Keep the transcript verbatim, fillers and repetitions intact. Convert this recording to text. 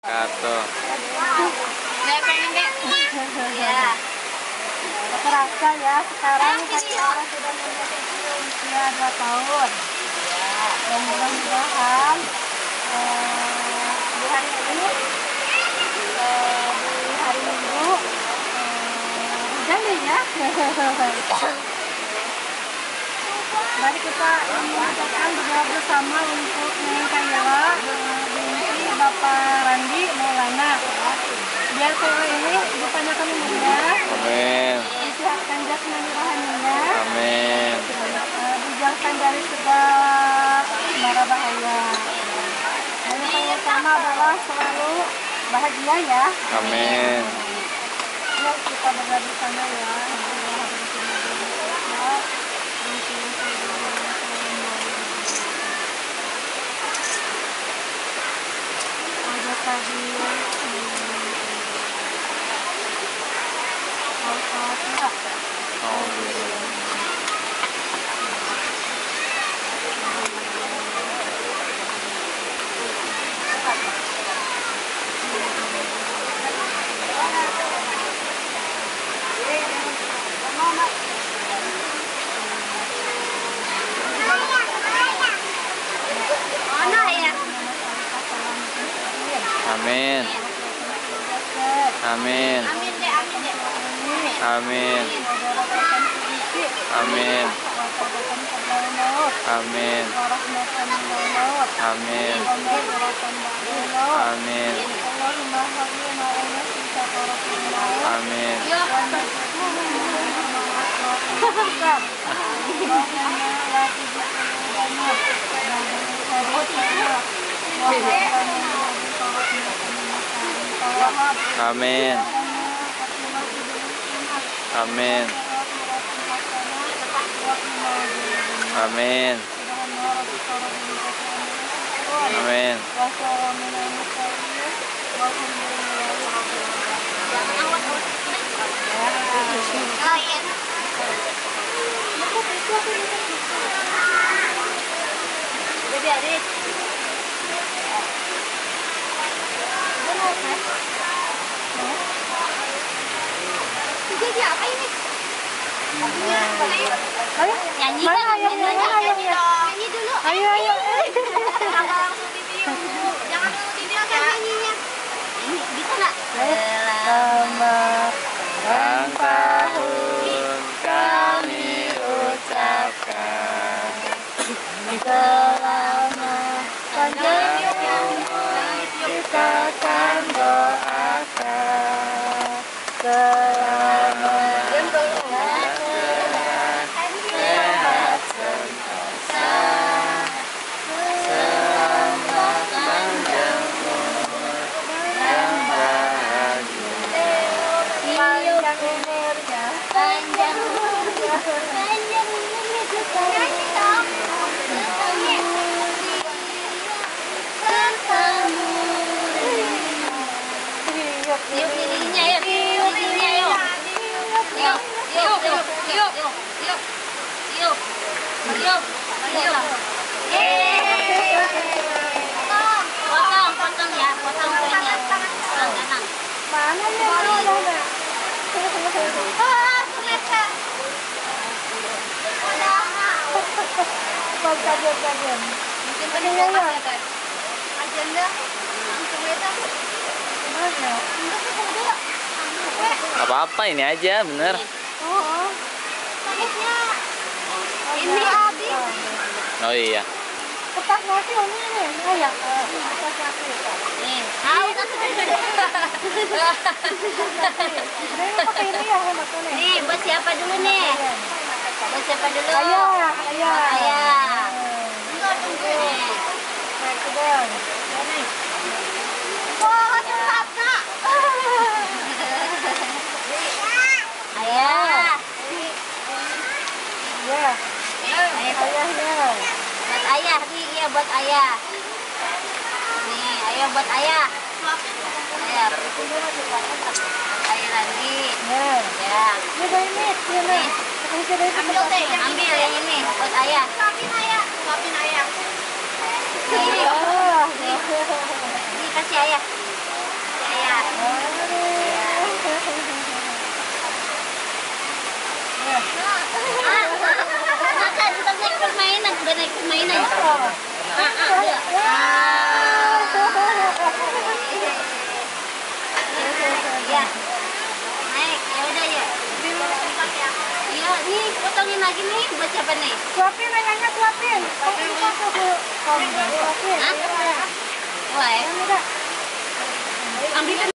Kata. Saya pengen deh. Iya. Terasa ya sekarang Katiara sudah memasuki usia dua tahun. Ya, dan mudah-mudahan eh, di hari ini eh, di hari Minggu eh, hujan deh ya. Mari kita mengucapkan doa bersama untuk Neng Kayla, binti Bapak Randi Maulana. Biar Kayla ini dipanjangkan umurnya. Amin. Disehatkan jasmani rohaninya. Amin. Dijauhkan dari segala mara bahaya. Dan yang utama adalah selalu bahagia ya. Amin. Yuk kita berdoa di sana ya. Ada tadi Al-Fatihah. Amin. Amin. Amin deh, amin deh. Amin. Amin. Amin. Amin. Amin. Amin. Amin. Amin. Amin. Amin. Jadi adik. Jadi apa ini? Ayo, Nyanyi mana kan? ayo, Nyanyi, mana ayo, nyanyi ya. dong. Nyanyi dulu. Ayo, ayo. Jangan langsung video. Jangan dulu video kan nyanyinya. Ini bisa nggak? Selamat Ulang tahun kami ucapkan. selamat panjang kita akan doakan selamat Sehat sentosa. Selamat panjang umur dan bahagia. panjang umurnya Panjang umurnya. Panjang umurnya kita. Nyanyi dong. Bertemu. Tiup, Tiup lilinnya ya. Tiup lilinnya yuk. Tiup, tiup, tiup, tiup, tiup, tiup, tiup, tiup. Yeay. Potong, potong ya, potong kuenya. Potong kanan. mana ya udah Ah, semester. Udah. buat kajian-kajian Mungkin tadi mau apa kan? Agenda. Semester. mana Enggak sih udah. Gak apa-apa, ini aja bener. oh Manisnya. Ini habis. Oh iya. kertas nasi ini nih ayah kertas nasi Nih, tahu kan sudah. dia pakai ini ya hematnya nih Nih, buat siapa dulu nih? Buat siapa dulu? ayah ayah Ayah. Enggak tunggu. Nih. baik sudah ini Wah, cepat, Kak. Ayah. ya Ayah. ayahnya Buat ayah nih, iya buat ayah. Nih, ayah buat ayah. Ayah. Buat ayah Randi. ya Ya. ini dari ini ini nih kasih dari itu Ambil deh, ambil yang ini buat ayah. Suapin ayah, suapin ayah. Nih, oh nih kasih ayah. Makan, kita naik permainan, udah naik permainan. Ah, ah, ya. Ya, naik, ya udah ya. Iya, nih potongin lagi nih buat siapa nih? Suapin, ayahnya suapin. Suapin. Hah? Wah, ya. Ambil